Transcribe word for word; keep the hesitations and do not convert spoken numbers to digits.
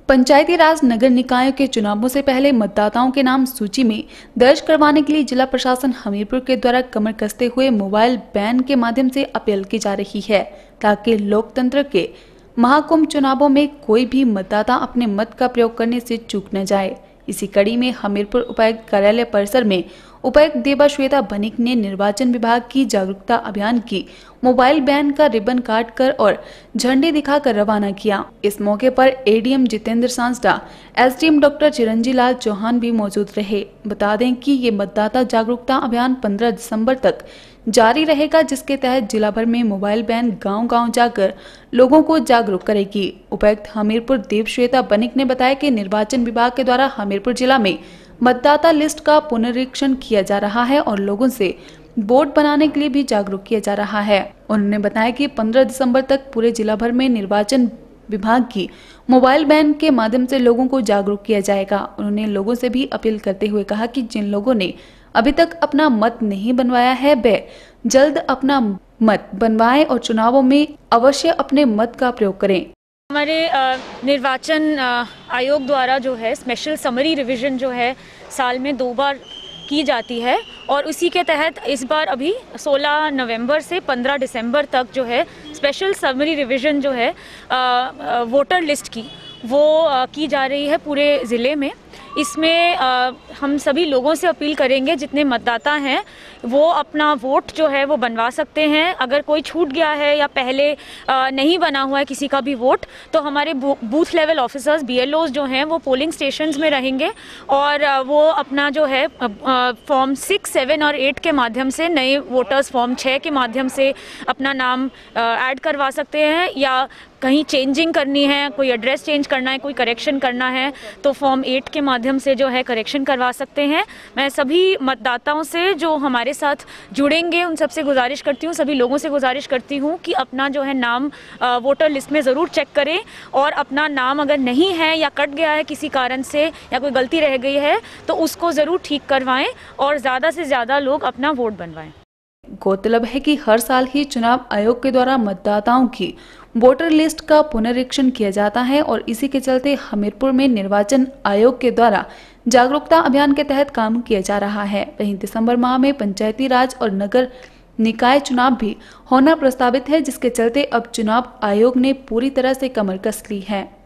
पंचायती राज नगर निकायों के चुनावों से पहले मतदाताओं के नाम सूची में दर्ज करवाने के लिए जिला प्रशासन हमीरपुर के द्वारा कमर कसते हुए मोबाइल बैन के माध्यम से अपील की जा रही है, ताकि लोकतंत्र के महाकुंभ चुनावों में कोई भी मतदाता अपने मत का प्रयोग करने से चूक न जाए। इसी कड़ी में हमीरपुर उपायुक्त कार्यालय परिसर में उपायुक्त देबाश्वेता बनिक ने निर्वाचन विभाग की जागरूकता अभियान की मोबाइल बैन का रिबन काट कर और झंडे दिखाकर रवाना किया। इस मौके पर ADM Jitendra Sansda, SDM doctor Chiranji Lal Chauhan भी मौजूद रहे। बता दें कि ये मतदाता जागरूकता अभियान पंद्रह दिसंबर तक जारी रहेगा, जिसके तहत जिला भर में मोबाइल बैन गांव-गांव जाकर लोगों को जागरूक करेगी। उपायुक्त हमीरपुर देबश्वेता बनिक ने बताया कि निर्वाचन विभाग के द्वारा हमीरपुर जिला में मतदाता लिस्ट का पुनरीक्षण किया जा रहा है और लोगों से वोट बनाने के लिए भी जागरूक किया जा रहा है। उन्होंने बताया कि पंद्रह दिसंबर तक पूरे जिला भर में निर्वाचन विभाग की मोबाइल बैन के माध्यम से लोगों को जागरूक किया जाएगा। उन्होंने लोगों से भी अपील करते हुए कहा कि जिन लोगों ने अभी तक अपना मत नहीं बनवाया है, वे जल्द अपना मत बनवाएं और चुनावों में अवश्य अपने मत का प्रयोग करें। हमारे निर्वाचन आयोग द्वारा जो है स्पेशल समरी रिवीजन जो है साल में दो बार की जाती है और उसी के तहत इस बार अभी सोलह नवंबर से पंद्रह दिसंबर तक जो है स्पेशल समरी रिवीजन जो है आ, वोटर लिस्ट की वो आ, की जा रही है पूरे ज़िले में। इसमें आ, हम सभी लोगों से अपील करेंगे, जितने मतदाता हैं वो अपना वोट जो है वो बनवा सकते हैं। अगर कोई छूट गया है या पहले आ, नहीं बना हुआ है किसी का भी वोट, तो हमारे बूथ लेवल ऑफिसर्स बीएलओज जो हैं वो पोलिंग स्टेशंस में रहेंगे और आ, वो अपना जो है फॉर्म सिक्स सेवन और एट के माध्यम से, नए वोटर्स फॉर्म छः के माध्यम से अपना नाम ऐड करवा सकते हैं, या कहीं चेंजिंग करनी है, कोई एड्रेस चेंज करना है, कोई करेक्शन करना है तो फॉर्म एट के माध्यम से जो है करेक्शन करवा सकते हैं। मैं सभी मतदाताओं से जो हमारे साथ जुड़ेंगे उन सबसे गुजारिश करती हूँ, सभी लोगों से गुजारिश करती हूँ कि अपना जो है नाम वोटर लिस्ट में ज़रूर चेक करें और अपना नाम अगर नहीं है या कट गया है किसी कारण से या कोई गलती रह गई है तो उसको ज़रूर ठीक करवाएं और ज़्यादा से ज़्यादा लोग अपना वोट बनवाएं। गौरतलब है कि हर साल ही चुनाव आयोग के द्वारा मतदाताओं की वोटर लिस्ट का पुनरीक्षण किया जाता है और इसी के चलते हमीरपुर में निर्वाचन आयोग के द्वारा जागरूकता अभियान के तहत काम किया जा रहा है। वहीं दिसंबर माह में पंचायती राज और नगर निकाय चुनाव भी होना प्रस्तावित है, जिसके चलते अब चुनाव आयोग ने पूरी तरह से कमर कस ली है।